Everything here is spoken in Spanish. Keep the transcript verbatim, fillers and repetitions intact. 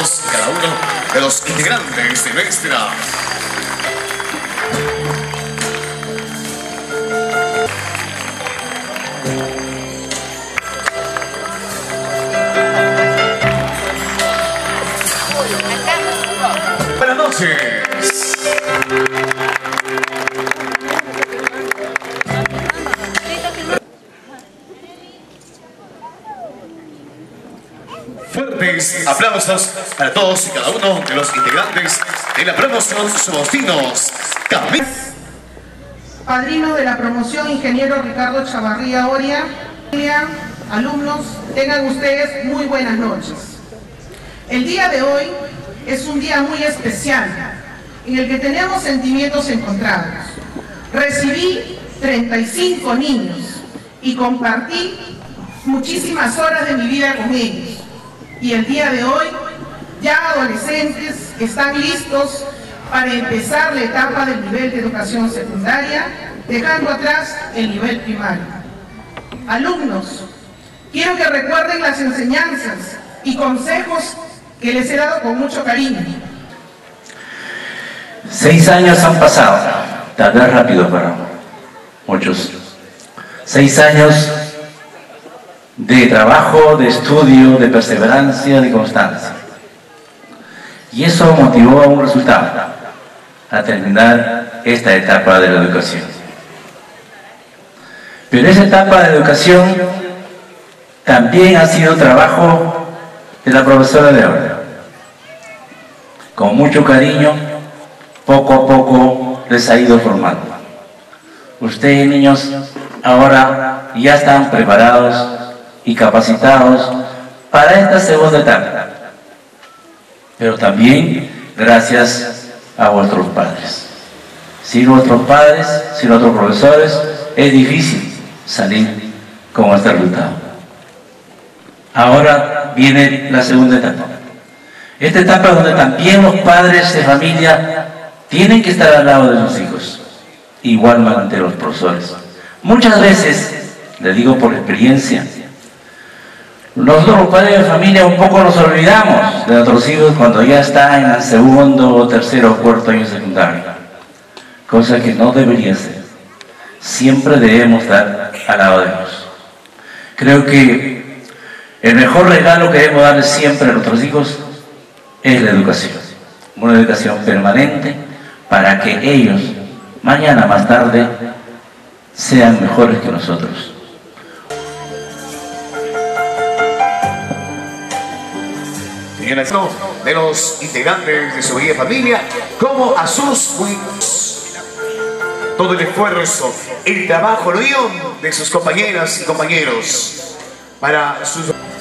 todos y cada uno de los integrantes de nuestra buenas noches. Fuertes aplausos para todos y cada uno de los integrantes de la promoción Somos Finos. Padrino de la promoción, ingeniero Ricardo Chavarría Oria. Alumnos, tengan ustedes muy buenas noches. El día de hoy es un día muy especial en el que tenemos sentimientos encontrados. Recibí treinta y cinco niños y compartí muchísimas horas de mi vida con ellos. Y el día de hoy, ya adolescentes están listos para empezar la etapa del nivel de educación secundaria, dejando atrás el nivel primario. Alumnos, quiero que recuerden las enseñanzas y consejos que les he dado con mucho cariño. Seis años han pasado, tal vez rápido para muchos. Seis años de trabajo, de estudio, de perseverancia, de constancia. Y eso motivó a un resultado, a terminar esta etapa de la educación. Pero esa etapa de educación también ha sido trabajo de la profesora de ahora. Con mucho cariño, poco a poco les ha ido formando. Ustedes, niños, ahora ya están preparados y capacitados para esta segunda etapa, pero también gracias a vuestros padres. Sin vuestros padres, sin otros profesores, es difícil salir con este resultado. Ahora viene la segunda etapa. Esta etapa donde también los padres de familia tienen que estar al lado de sus hijos, igualmente los profesores. Muchas veces, les digo por experiencia, nosotros los padres de familia un poco nos olvidamos de nuestros hijos cuando ya están en el segundo, tercero o cuarto año secundario, cosa que no debería ser. Siempre debemos estar al lado de ellos. Creo que el mejor regalo que debemos darles siempre a nuestros hijos es la educación, una educación permanente para que ellos, mañana más tarde, sean mejores que nosotros. De los integrantes de su bella familia, como a sus hijos. Todo el esfuerzo, el trabajo, la unión de sus compañeras y compañeros para sus...